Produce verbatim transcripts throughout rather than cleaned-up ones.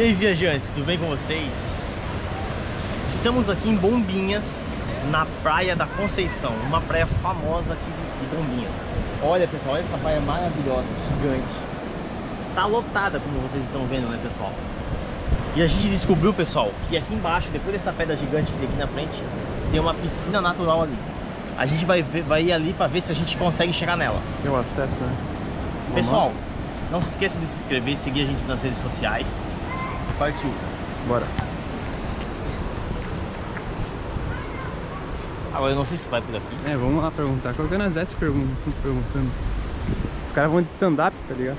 aí, viajantes, tudo bem com vocês? Estamos aqui em Bombinhas, na Praia da Conceição, uma praia famosa aqui de, de Bombinhas. Olha, pessoal, olha essa praia maravilhosa, gigante. Está lotada, como vocês estão vendo, né, pessoal? E a gente descobriu, pessoal, que aqui embaixo, depois dessa pedra gigante que tem aqui na frente, tem uma piscina natural ali. A gente vai, ver, vai ir ali para ver se a gente consegue chegar nela. Tem o acesso, né? Pessoal, não se esqueçam de se inscrever e seguir a gente nas redes sociais. Partiu. Bora. Agora eu não sei se vai por aqui. É, vamos lá perguntar. Qualquer nós desce perguntando, perguntando. Os caras vão de stand-up, tá ligado?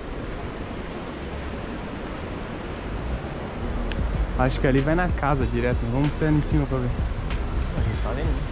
Acho que ali vai na casa direto. Vamos pé em cima pra ver. A gente tá vendo.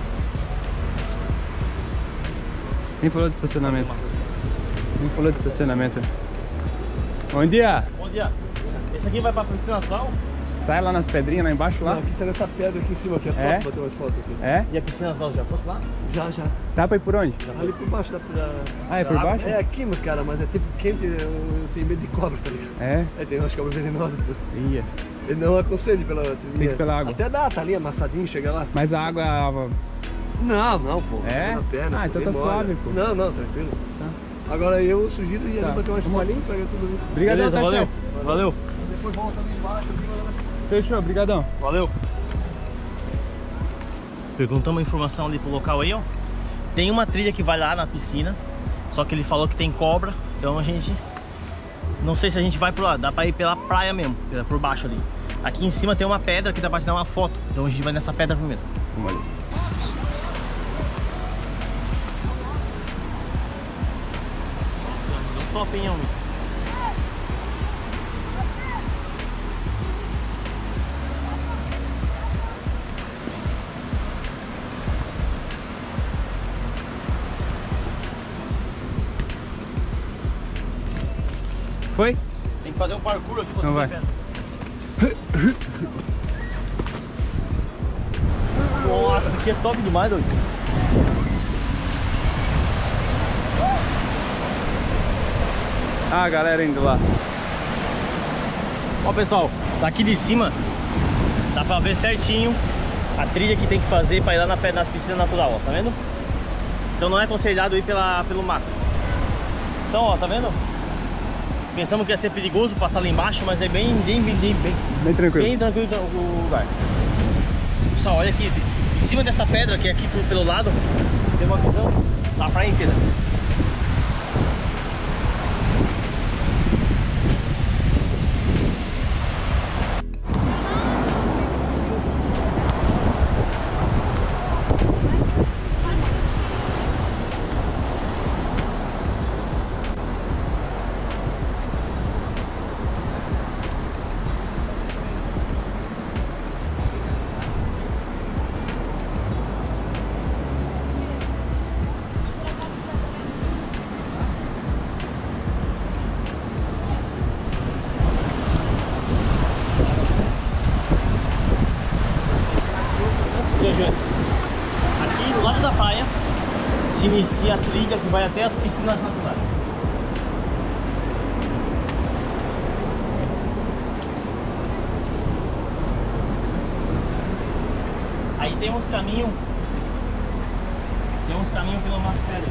Quem falou de estacionamento? Quem falou de estacionamento? Bom dia! Bom dia! Esse aqui vai pra piscina natural? Sai lá nas pedrinhas, lá embaixo lá? Não, aqui sai nessa pedra aqui em cima, que é top, É? bater umas fotos aqui. É? E a piscina natural já fosse lá? Já, já. Dá pra ir por onde? Ali por baixo da... da... Ah, é por baixo? É aqui, mas cara, mas é tempo quente, eu, eu tenho medo de cobra, tá ligado? É? É, tem umas cobras venenosas. Ia. Eu não aconselho pela... Tem que ir pela água. Até dá, tá ali amassadinho, chega lá. Mas a água... Não, não, pô. É? Na perna, Ah, pô, então tá demora. suave, pô. Não, não, tranquilo. Tá. Agora eu sugiro ir Tá. ali bater umas Vamos. fotinhas, pega tudo ali. Obrigadão, Beleza, tá, valeu. chefe? Valeu. Depois volta ali embaixo, assim, vai lá na piscina. Fechou, brigadão. Valeu. Perguntamos a informação ali pro local aí, ó. Tem uma trilha que vai lá na piscina, só que ele falou que tem cobra, então a gente... Não sei se a gente vai por lá, dá pra ir pela praia mesmo, por baixo ali. Aqui em cima tem uma pedra que dá pra tirar uma foto, então a gente vai nessa pedra primeiro. Vamos ali. Deu top, hein, homem? Foi? Tem que fazer um parkour aqui pra Não subir vai. a pedra. Nossa, aqui é top demais, doido. Ah, a galera indo lá. Ó, pessoal, daqui de cima dá pra ver certinho a trilha que tem que fazer pra ir lá na pedra, nas piscinas natural, ó, tá vendo? Então não é aconselhado ir pela, pelo mato. Então, ó, tá vendo? Pensamos que ia ser perigoso passar lá embaixo, mas é bem, bem, bem, bem, bem, Bem tranquilo. bem tranquilo o lugar. Pessoal, olha aqui, em cima dessa pedra que é aqui pelo lado, tem uma visão da praia inteira. Aqui do lado da praia se inicia a trilha que vai até as piscinas naturais. Aí tem uns caminhos, tem uns caminhos pelo umas pedras.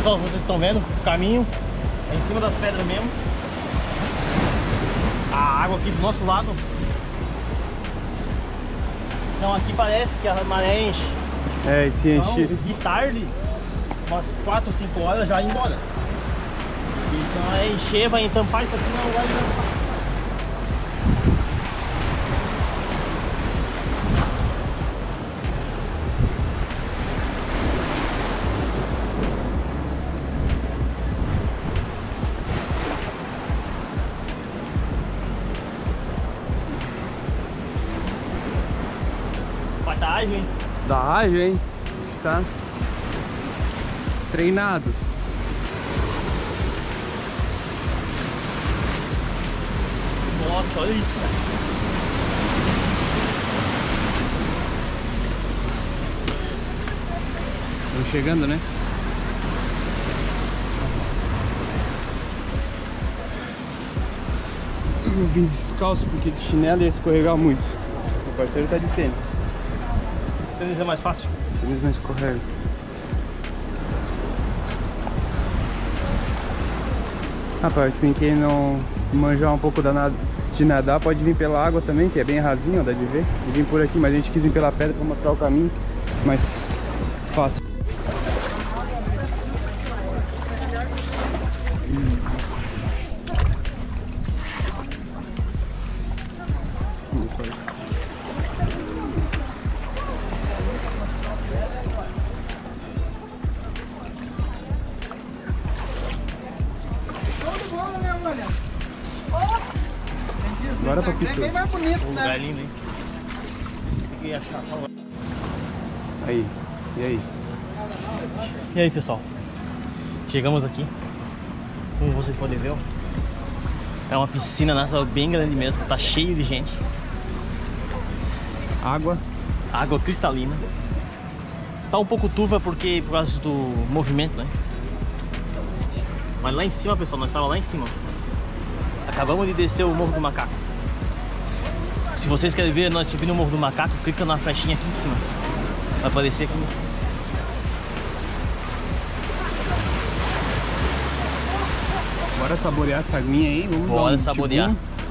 pessoal, vocês estão vendo o caminho é em cima das pedras mesmo. A água aqui do nosso lado. Então aqui parece que a maré enche. É, e se enche. Então, de tarde, umas quatro, cinco horas já vai embora. Então é encher, vai entampar isso aqui, não vai entampar. Vai tá ágil, hein? Da ágil, hein? Tá treinado. Nossa, olha isso, cara. Estamos chegando, né? Eu vim descalço porque de chinelo ia escorregar muito. Meu parceiro tá de tênis. Tênis é mais fácil. Tênis não escorrega. Rapaz, assim, quem não manjar um pouco da nada, de nadar pode vir pela água também, que é bem rasinho, ó, dá de ver. E vim por aqui, mas a gente quis vir pela pedra pra mostrar o caminho mais fácil. Agora pra Pitu. Bem mais bonito, Um né? lugar lindo, hein? Tem que achar. Aí, e aí? E aí, pessoal? Chegamos aqui. Como vocês podem ver, ó, é uma piscina natural bem grande mesmo. Tá cheio de gente. Água. Água cristalina. Tá um pouco turva porque por causa do movimento, né? Mas lá em cima, pessoal, nós estávamos lá em cima. Acabamos de descer o Morro do Macaco. Se vocês querem ver nós subindo o Morro do Macaco, clica na flechinha aqui em cima. Vai aparecer aqui. Bora saborear essa aguinha aí? Vamos Bora dar um saborear.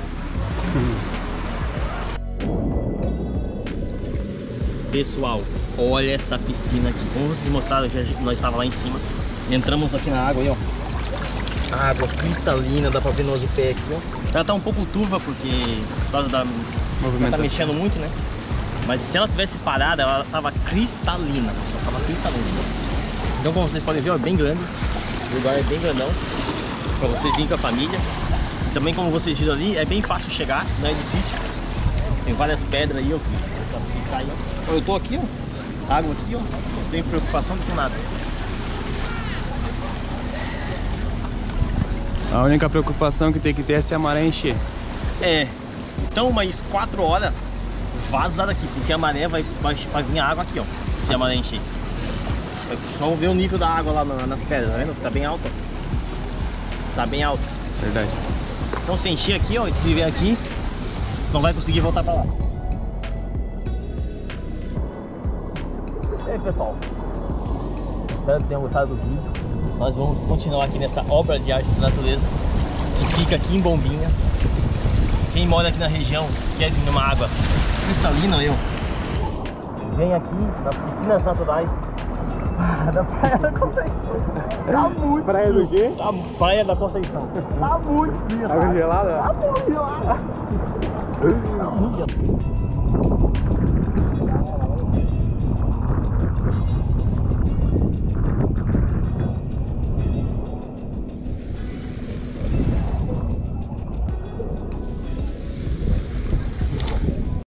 tchubum. Pessoal, olha essa piscina aqui. Como vocês mostraram, já, nós estávamos lá em cima. Entramos aqui na água aí, ó. Água cristalina, dá pra ver no pé aqui, ó. Ela tá um pouco turva porque por causa da ela tá mexendo muito, né? Mas se ela tivesse parada, ela tava cristalina, pessoal. Tava cristalina. Então, como vocês podem ver, ó, é bem grande. O lugar é bem grandão. Pra vocês virem com a família. E também, como vocês viram ali, é bem fácil chegar, não é difícil. Tem várias pedras aí, ó. Pra ficar aí, ó. Eu tô aqui, ó. Água aqui, ó. Não tenho preocupação com nada. A única preocupação que tem que ter é se a maré encher. É. Então, mais quatro horas vaza daqui, porque a maré vai, vai, vai vir a água aqui, ó. Se a maré encher. Só ver o nível da água lá nas pedras, tá vendo? Tá bem alto, ó. Tá bem alto. Verdade. Então, se encher aqui, ó, e viver aqui, não vai conseguir voltar pra lá. E aí, pessoal? Espero que tenham gostado do vídeo. Nós vamos continuar aqui nessa obra de arte da natureza que fica aqui em Bombinhas. Quem mora aqui na região quer vir numa água cristalina, eu vem aqui nas piscinas naturais da Praia da Conceição. Tá muito Praia do quê? Tá, Praia da Conceição. Tá muito frio. Água gelada? Tá muito gelada. Tá muito gelada.